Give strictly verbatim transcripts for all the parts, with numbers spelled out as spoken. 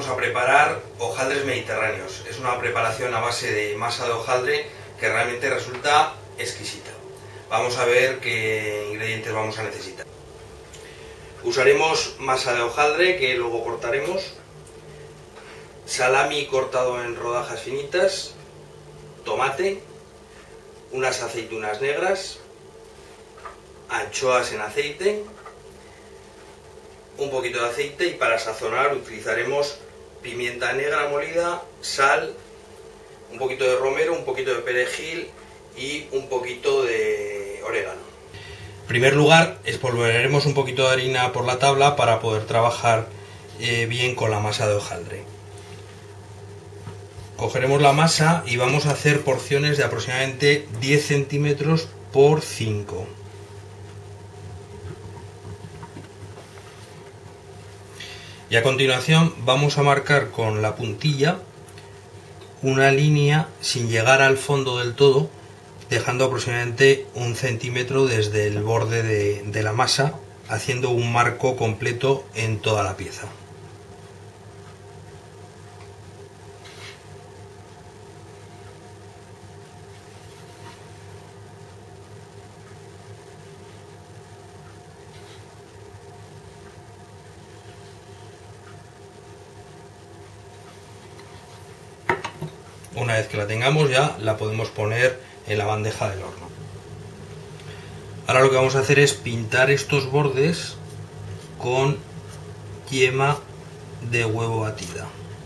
a preparar hojaldres mediterráneos. Es una preparación a base de masa de hojaldre que realmente resulta exquisita. Vamos a ver qué ingredientes vamos a necesitar. Usaremos masa de hojaldre que luego cortaremos, salami cortado en rodajas finitas, tomate, unas aceitunas negras, anchoas en aceite, un poquito de aceite y para sazonar utilizaremos pimienta negra molida, sal, un poquito de romero, un poquito de perejil y un poquito de orégano. En primer lugar, espolvorearemos un poquito de harina por la tabla para poder trabajar eh, bien con la masa de hojaldre. Cogeremos la masa y vamos a hacer porciones de aproximadamente diez centímetros por cinco. Y a continuación vamos a marcar con la puntilla una línea sin llegar al fondo del todo, dejando aproximadamente un centímetro desde el borde de, de la masa, haciendo un marco completo en toda la pieza. Una vez que la tengamos ya la podemos poner en la bandeja del horno. Ahora lo que vamos a hacer es pintar estos bordes con yema de huevo batida.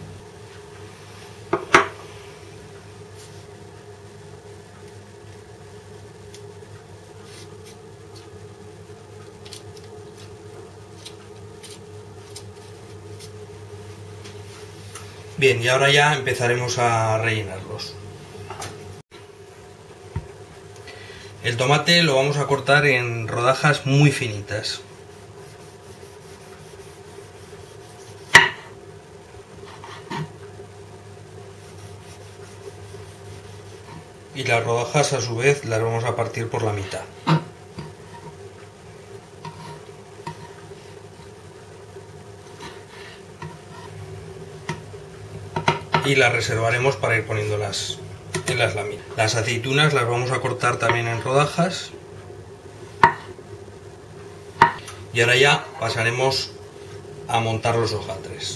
Bien, y ahora ya empezaremos a rellenarlos. El tomate lo vamos a cortar en rodajas muy finitas. Y las rodajas a su vez las vamos a partir por la mitad. Y las reservaremos para ir poniéndolas en las láminas. Las aceitunas las vamos a cortar también en rodajas. Y ahora ya pasaremos a montar los hojaldres.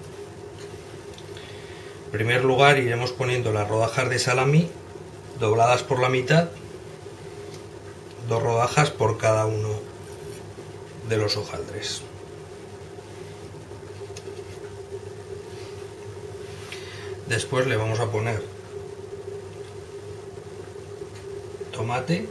En primer lugar iremos poniendo las rodajas de salami dobladas por la mitad, dos rodajas por cada uno de los hojaldres. Después le vamos a poner tomate,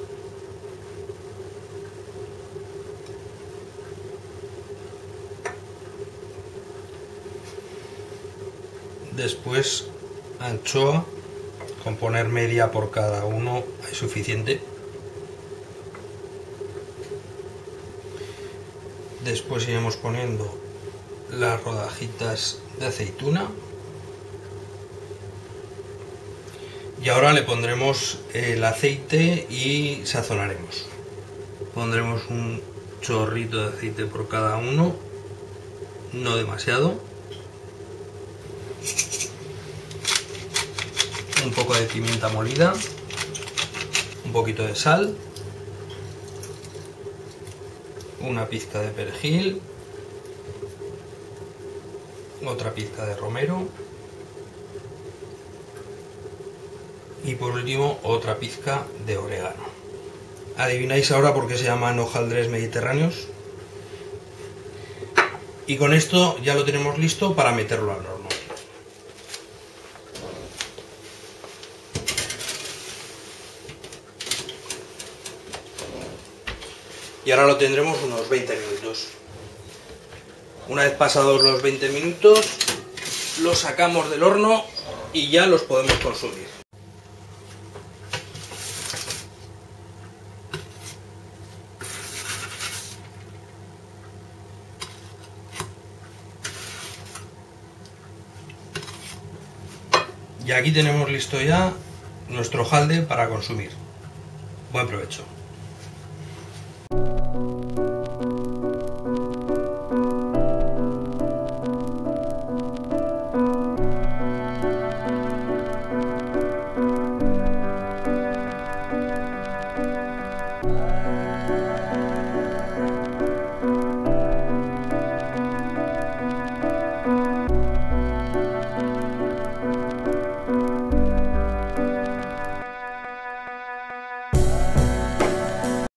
después anchoa, con poner media por cada uno es suficiente. Después iremos poniendo las rodajitas de aceituna. Y ahora le pondremos el aceite y sazonaremos. Pondremos un chorrito de aceite por cada uno, no demasiado. Un poco de pimienta molida, un poquito de sal, una pizca de perejil, otra pizca de romero. Y por último otra pizca de orégano. ¿Adivináis ahora por qué se llaman hojaldres mediterráneos? Y con esto ya lo tenemos listo para meterlo al horno. Y ahora lo tendremos unos veinte minutos. Una vez pasados los veinte minutos, los sacamos del horno y ya los podemos consumir. Y aquí tenemos listo ya nuestro hojaldre para consumir. Buen provecho.